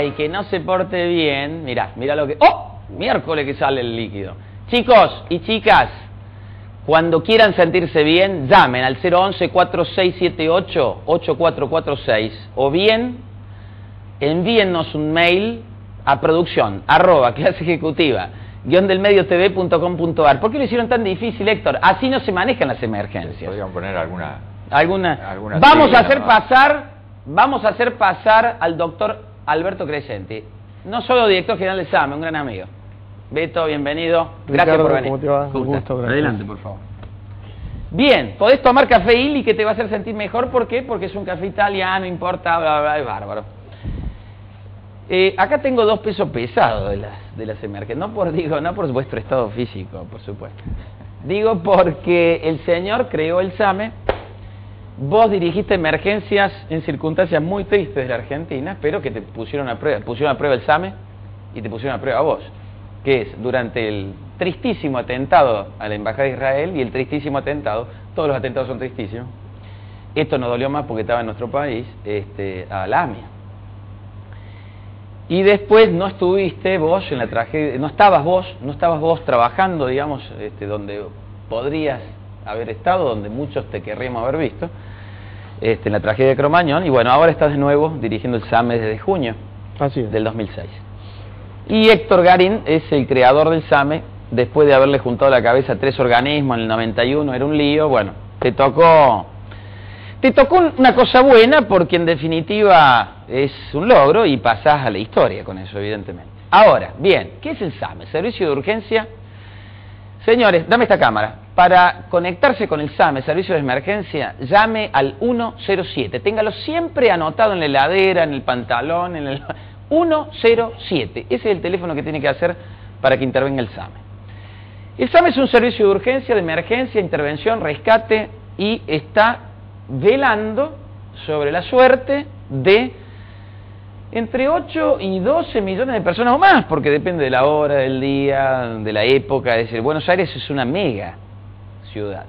y que no se porte bien, mirá lo que... ¡Oh! Miércoles que sale el líquido. Chicos y chicas, cuando quieran sentirse bien, llamen al 011-4678-8446 o bien envíennos un mail a producción @claseejecutiva-delmediotv.com.ar. ¿Por qué lo hicieron tan difícil, Héctor? Así no se manejan las emergencias. Podrían poner alguna Vamos a hacer pasar al doctor Alberto Crescenti, no solo director general del SAME, un gran amigo. Beto, bienvenido. Gracias por venir. ¿Cómo te va? Un gusto, gracias. Adelante, por favor. Bien, podés tomar café Illy que te va a hacer sentir mejor. ¿Por qué? Porque es un café italiano, importa, bla, bla, es bárbaro. Acá tengo 2 pesos pesados de las emergencias. No por vuestro estado físico, por supuesto. Digo porque el señor creó el SAME. Vos dirigiste emergencias en circunstancias muy tristes de la Argentina, pero que te pusieron a prueba el SAME y te pusieron a prueba a vos. Que es durante el tristísimo atentado a la Embajada de Israel y el tristísimo atentado, todos los atentados son tristísimos. Esto nos dolió más porque estaba en nuestro país, a la AMIA. Y después no estuviste vos en la tragedia, no estabas vos trabajando, digamos, donde podrías haber estado, donde muchos te querríamos haber visto, en la tragedia de Cromañón, y bueno, ahora estás de nuevo dirigiendo el SAME desde junio del 2006. Y Héctor Garín es el creador del SAME, después de haberle juntado la cabeza a 3 organismos en el 91, era un lío, bueno, te tocó una cosa buena porque en definitiva es un logro y pasás a la historia con eso, evidentemente. Ahora, bien, ¿qué es el SAME? Servicio de urgencia. Señores, dame esta cámara. Para conectarse con el SAME, servicio de emergencia, llame al 107. Téngalo siempre anotado en la heladera, en el pantalón, 107. Ese es el teléfono que tiene que hacer para que intervenga el SAME. El SAME es un servicio de urgencia, de emergencia, intervención, rescate y está velando sobre la suerte de entre 8 y 12 millones de personas o más, porque depende de la hora, del día, de la época. Es decir, Buenos Aires es una mega ciudad.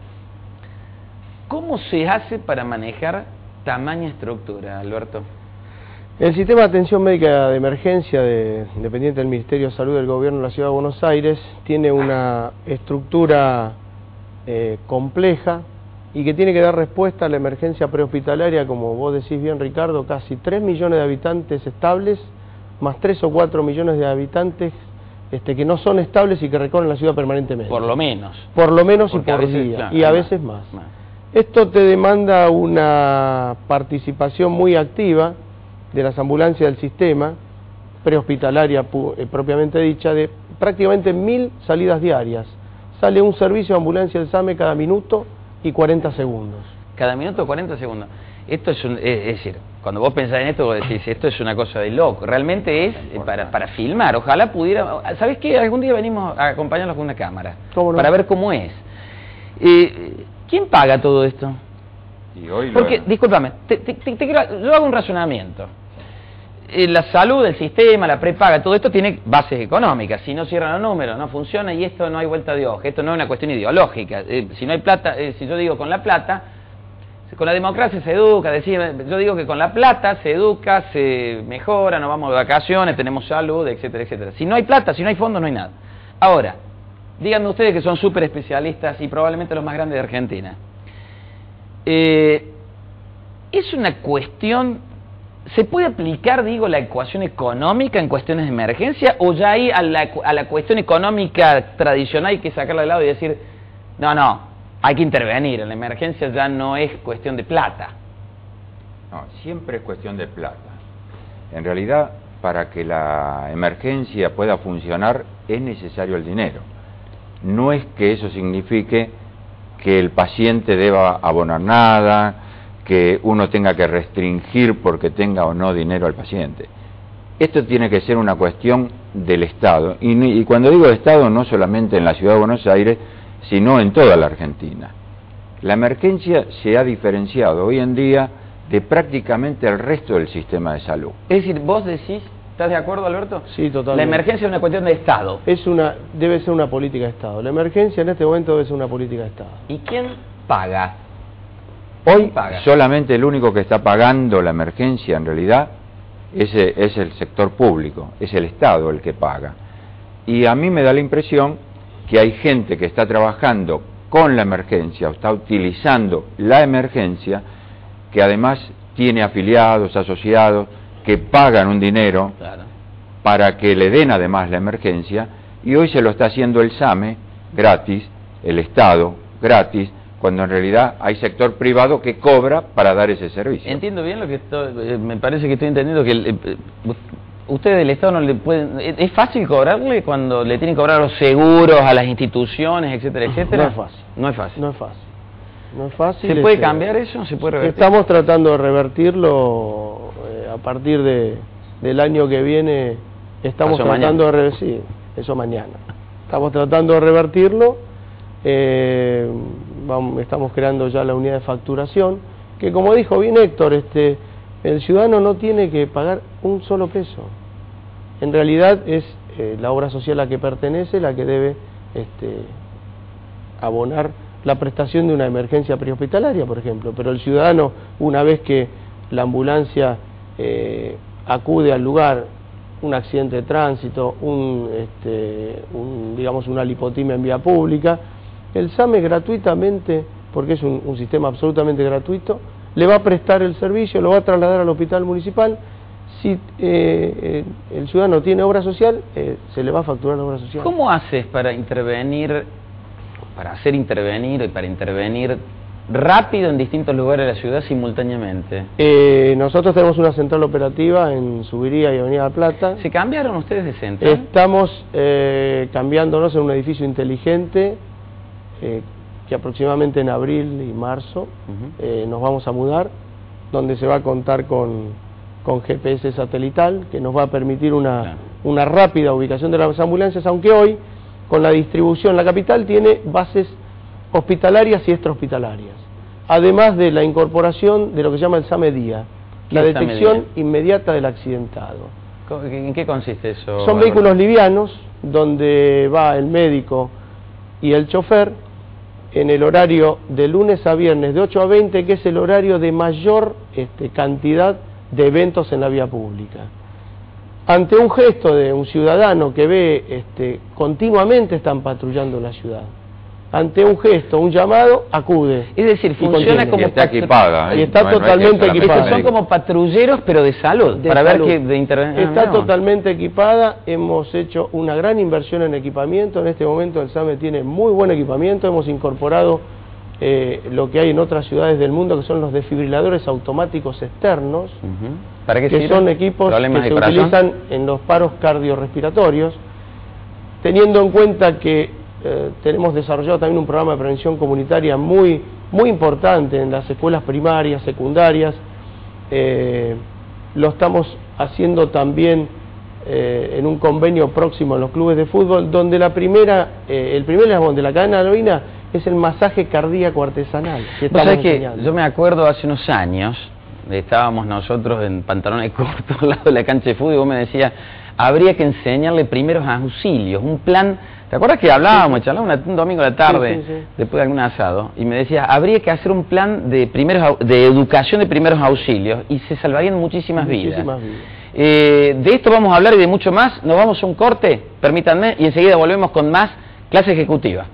¿Cómo se hace para manejar tamaña estructura, Alberto? El sistema de atención médica de emergencia dependiente del Ministerio de Salud del Gobierno de la Ciudad de Buenos Aires tiene una estructura compleja y que tiene que dar respuesta a la emergencia prehospitalaria, como vos decís bien, Ricardo, casi 3 millones de habitantes estables, más 3 o 4 millones de habitantes que no son estables y que recorren la ciudad permanentemente. Por lo menos. Por lo menos y porque por veces, día, claro, y a veces más. Esto te demanda una participación muy activa de las ambulancias del sistema, prehospitalaria propiamente dicha, de prácticamente 1000 salidas diarias. Sale un servicio de ambulancia del SAME cada minuto y 40 segundos. Cada minuto 40 segundos. Esto es decir, cuando vos pensás en esto, vos decís, esto es una cosa de loco. Realmente es para filmar. Ojalá pudiera... ¿Sabés qué? Algún día venimos a acompañarlos con una cámara. ¿Cómo no? Para ver cómo es. ¿Quién paga todo esto? Y hoy porque, discúlpame, yo hago un razonamiento. La salud, el sistema, la prepaga, todo esto tiene bases económicas. Si no cierran los números, no funciona y esto no hay vuelta de hoja. Esto no es una cuestión ideológica. Si no hay plata, si yo digo con la plata, con la democracia se educa. Yo digo que con la plata se educa, se mejora, nos vamos de vacaciones, tenemos salud, etcétera, etcétera. Si no hay plata, si no hay fondos, no hay nada. Ahora, díganme ustedes que son súper especialistas y probablemente los más grandes de Argentina. Es una cuestión... ¿Se puede aplicar, digo, la ecuación económica en cuestiones de emergencia o ya ahí a la cuestión económica tradicional hay que sacarla de lado y decir, no, hay que intervenir, en la emergencia ya no es cuestión de plata? No, siempre es cuestión de plata. En realidad, para que la emergencia pueda funcionar es necesario el dinero. No es que eso signifique que el paciente deba abonar nada, que uno tenga que restringir porque tenga o no dinero al paciente. Esto tiene que ser una cuestión del Estado. Y cuando digo Estado, no solamente en la Ciudad de Buenos Aires, sino en toda la Argentina. La emergencia se ha diferenciado hoy en día de prácticamente el resto del sistema de salud. Es decir, vos decís, ¿estás de acuerdo, Alberto? Sí, totalmente. La emergencia es una cuestión de Estado. Debe ser una política de Estado. La emergencia en este momento debe ser una política de Estado. ¿Y quién paga? Hoy solamente el único que está pagando la emergencia en realidad ese es el sector público, es el Estado el que paga. Y a mí me da la impresión que hay gente que está trabajando con la emergencia o está utilizando la emergencia, que además tiene afiliados, asociados, que pagan un dinero para que le den además la emergencia, y hoy se lo está haciendo el SAME gratis, el Estado gratis, cuando en realidad hay sector privado que cobra para dar ese servicio. Entiendo bien lo que me parece que estoy entendiendo, que ustedes del Estado no le pueden... ¿Es fácil cobrarle cuando le tienen que cobrar los seguros a las instituciones, etcétera, etcétera? No es fácil. No es fácil. No es fácil. No es fácil. ¿Se puede cambiar eso? ¿Se puede revertir? Estamos tratando de revertirlo a partir del año que viene. Estamos tratando de revertir, eso mañana. Estamos tratando de revertirlo. Estamos creando ya la unidad de facturación, que como dijo bien Héctor, el ciudadano no tiene que pagar un solo peso. En realidad es la obra social a la que pertenece la que debe abonar la prestación de una emergencia prehospitalaria, por ejemplo, pero el ciudadano, una vez que la ambulancia acude al lugar, un accidente de tránsito, digamos una lipotimia en vía pública, el SAME gratuitamente, porque es un sistema absolutamente gratuito, le va a prestar el servicio, lo va a trasladar al hospital municipal. Si el ciudadano tiene obra social, se le va a facturar la obra social. ¿Cómo haces para intervenir, para intervenir rápido en distintos lugares de la ciudad simultáneamente? Nosotros tenemos una central operativa en Subiría y Avenida La Plata. ¿Se cambiaron ustedes de central? Estamos cambiándonos en un edificio inteligente, que aproximadamente en abril y marzo nos vamos a mudar, donde se va a contar con GPS satelital, que nos va a permitir una rápida ubicación de las ambulancias, aunque hoy, con la distribución, la capital tiene bases hospitalarias y extrahospitalarias, además de la incorporación de lo que se llama el SAME Día, la detección inmediata del accidentado. ¿En qué consiste eso? Son vehículos livianos, donde va el médico y el chofer, en el horario de lunes a viernes de 8 a 20, que es el horario de mayor cantidad de eventos en la vía pública. Ante un gesto de un ciudadano que ve continuamente están patrullando la ciudad, ante un gesto, un llamado, acude. Es decir, funciona como... Y está equipada. Y está totalmente equipada. Son como patrulleros, pero de salud, de para salud. ver que de intervención. Está totalmente equipada, hemos hecho una gran inversión en equipamiento, en este momento el SAME tiene muy buen equipamiento, hemos incorporado lo que hay en otras ciudades del mundo, que son los desfibriladores automáticos externos, ¿Para qué que sirve? son equipos que se utilizan en los paros cardiorrespiratorios, teniendo en cuenta que tenemos desarrollado también un programa de prevención comunitaria muy importante en las escuelas primarias, secundarias. Lo estamos haciendo también en un convenio próximo en los clubes de fútbol, donde el primer eslabón de la cadena de la heroína es el masaje cardíaco artesanal. ¿Sabes qué? Yo me acuerdo hace unos años, estábamos nosotros en pantalones cortos al lado de la cancha de fútbol, y vos me decías, habría que enseñarle primeros auxilios, un plan. ¿Te acuerdas que hablábamos, charlábamos un domingo a la tarde, después de algún asado, y me decía, habría que hacer un plan de educación de primeros auxilios, y se salvarían muchísimas vidas. De esto vamos a hablar y de mucho más. Nos vamos a un corte, permítanme, y enseguida volvemos con más clase ejecutiva.